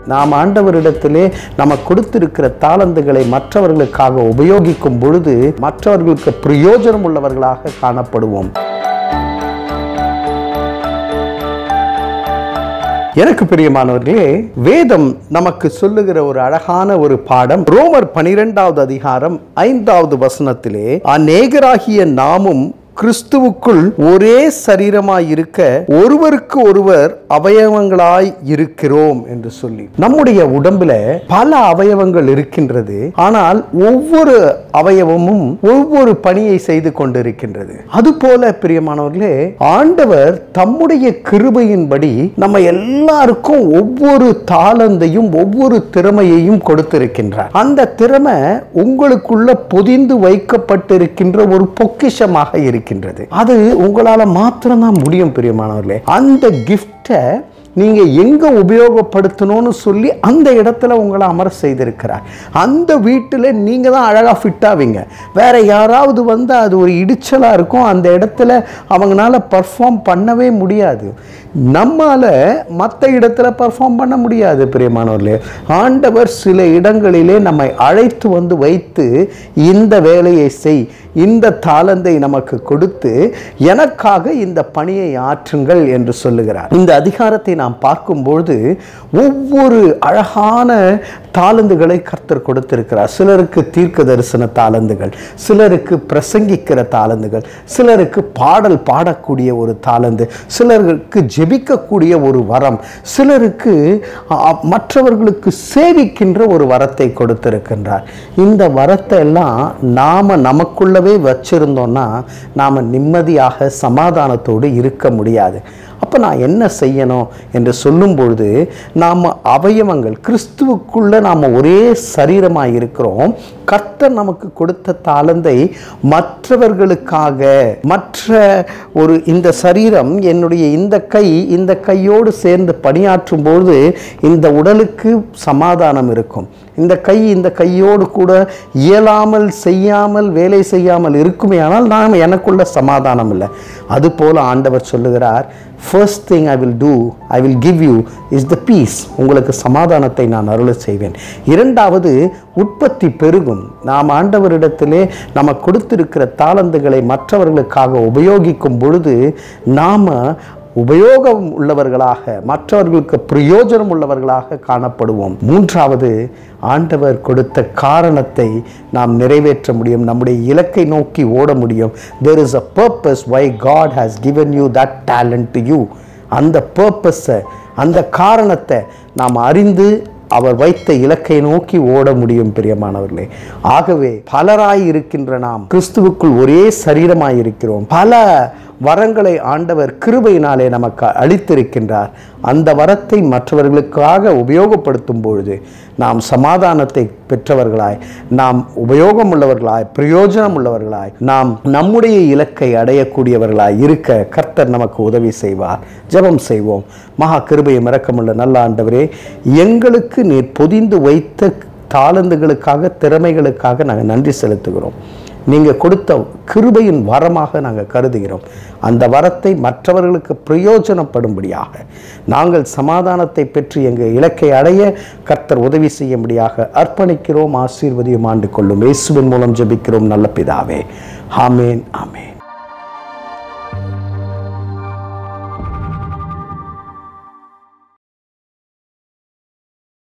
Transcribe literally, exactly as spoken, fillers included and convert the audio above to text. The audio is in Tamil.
நாம் ஆண்டவரிடத்திலே நம்ம கொடுத்திருக்கிற தாளந்துகளை மற்றவர்களுக்காக உபயோகிக்கும் பொழுது மற்றவர்களுக்கு பிரயோஜனம் உள்ளவர்களாக காணப்படுவோம். எனக்கு பிரியமானவர்களே, வேதம் நமக்கு சொல்லுகிற ஒரு அழகான ஒரு பாடம் ரோமர் பனிரெண்டாவது அதிகாரம் ஐந்தாவது வசனத்திலே, அநேகராகிய நாமும் கிறிஸ்துவுக்குள் ஒரே சரீரமாய் இருக்க ஒருவருக்கு ஒருவர் அவயவங்களாய் இருக்கிறோம் என்று சொல்லி, நம்முடைய உடம்புல பல அவயவங்கள் இருக்கின்றது. ஆனால் ஒவ்வொரு அவயவமும் ஒவ்வொரு பணியை செய்து கொண்டிருக்கின்றது. அதுபோல பிரியமானவர்களே, ஆண்டவர் தம்முடைய கிருபையின்படி நம்ம எல்லாருக்கும் ஒவ்வொரு தாளந்தையும் ஒவ்வொரு திறமையையும் கொடுத்திருக்கின்றார். அந்த திறமை உங்களுக்குள்ள பொதிந்து வைக்கப்பட்டிருக்கின்ற ஒரு பொக்கிஷமாக இருக்கு. அது உங்களால மாத்திரம்தான் முடியும் பிரியமானவர்களே. அந்த கிஃப்டை நீங்க எங்க உபயோகப்படுத்தணும்னு சொல்லி அந்த இடத்துல உங்களை அமர செய்திருக்கிறார். அந்த வீட்டில் நீங்க தான் அழகா ஃபிட் ஆவீங்க. வேற யாராவது வந்து அது ஒரு இடிச்சலா இருக்கும், அந்த இடத்துல அவங்களால பர்ஃபார்ம் பண்ணவே முடியாது. நம்மால மற்ற இடத்துல பர்ஃபார்ம் பண்ண முடியாது பிரியமானவர்களே. ஆண்டவர் சில இடங்களிலே நம்மை அழைத்து வந்து வைத்து இந்த வேலையை செய், இந்த தாளந்தை நமக்கு கொடுத்து எனக்காக இந்த பணியை ஆற்றுங்கள் என்று சொல்லுகிறார். இந்த அதிகாரத்தை நாம் பார்க்கும்போது ஒவ்வொரு அழகான தாளந்துகளை கர்த்தர் கொடுத்திருக்கிறார். சிலருக்கு தீர்க்க தரிசன தாளந்துகள், சிலருக்கு பிரசங்கிக்கிற தாளந்துகள், சிலருக்கு பாடல் பாடக்கூடிய ஒரு தாளந்து, சிலருக்கு ஜெபிக்கக்கூடிய ஒரு வரம், சிலருக்கு மற்றவர்களுக்கு சேவிக்கின்ற ஒரு வரத்தை கொடுத்திருக்கின்றார். இந்த வரத்தை எல்லாம் நாம நமக்குள்ளவே வச்சிருந்தோம்னா நாம நிம்மதியாக சமாதானத்தோடு இருக்க முடியாது. அப்போ நான் என்ன செய்யணும் என்று சொல்லும் பொழுது, நாம் அவயவங்கள் கிறிஸ்துவுக்குள்ள நாம் ஒரே சரீரமாக இருக்கிறோம். கர்த்தர் நமக்கு கொடுத்த தாளந்தை மற்றவர்களுக்காக, மற்ற ஒரு இந்த சரீரம் என்னுடைய இந்த கை இந்த கையோடு சேர்ந்து பணியாற்றும் பொழுது இந்த உடலுக்கு சமாதானம் இருக்கும். இந்த கை இந்த கையோடு கூட இயலாமல் செய்யாமல் வேலை செய்யாமல் இருக்குமே, ஆனால் நாம் எனக்குள்ள சமாதானம் இல்லை. அதுபோல ஆண்டவர் சொல்லுகிறார், first thing I will do, I will give you is the peace. உங்களுக்கு சமாதானத்தை நான் அருள செய்வேன். இரண்டாவது, உற்பத்தி பெருகும். நாம் ஆண்டவரிடத்திலே நம்ம கொடுத்திருக்கிற தாளந்துகளை மற்றவர்களுக்காக உபயோகிக்கும் பொழுது நாம உபயோகம் உள்ளவர்களாக, மற்றவர்களுக்கு பிரயோஜனம் உள்ளவர்களாக காணப்படுவோம். மூன்றாவது, ஆண்டவர் கொடுத்த காரணத்தை நாம் நிறைவேற்ற முடியும், நம்முடைய இலக்கை நோக்கி ஓட முடியும். There is a purpose why God has given you that talent to you. அந்த பர்பஸை, அந்த காரணத்தை நாம் அறிந்து அவர் வைத்த இலக்கை நோக்கி ஓட முடியும் பிரியமானவர்களே. ஆகவே பலராய் இருக்கின்ற நாம் கிறிஸ்துவுக்குள் ஒரே சரீரமாய் இருக்கிறோம். பல வரங்களை ஆண்டவர் கிருபையினாலே நமக்கு அளித்திருக்கின்றார். அந்த வரத்தை மற்றவர்களுக்காக உபயோகப்படுத்தும் பொழுது நாம் சமாதானத்தை பெற்றவர்களாய், நாம் உபயோகம் உள்ளவர்களாய், பிரயோஜனம் உள்ளவர்களாய், நாம் நம்முடைய இலக்கை அடையக்கூடியவர்களாய் இருக்க கர்த்தர் நமக்கு உதவி செய்வார். ஜெபம் செய்வோம். மகா கிருபையும் இரக்கமுள்ள நல்ல ஆண்டவரே, எங்களுக்கு நீர் பொதிந்து வைத்த தாளந்துகளுக்காக, திறமைகளுக்காக நாங்கள் நன்றி செலுத்துகிறோம். நீங்கள் கொடுத்த கிருபையின் வரமாக நாங்கள் கருதுகிறோம். அந்த வரத்தை மற்றவர்களுக்கு பிரயோஜனப்படும்படியாக நாங்கள் சமாதானத்தை பெற்று எங்கள் இலக்கை அடைய கர்த்தர் உதவி செய்யும்படியாக அர்ப்பணிக்கிறோம். ஆசீர்வதியும் ஆண்டு கொள்ளும். இயேசுவின் மூலம் ஜெபிக்கிறோம் நல்ல பிதாவே. ஆமேன், ஆமேன்.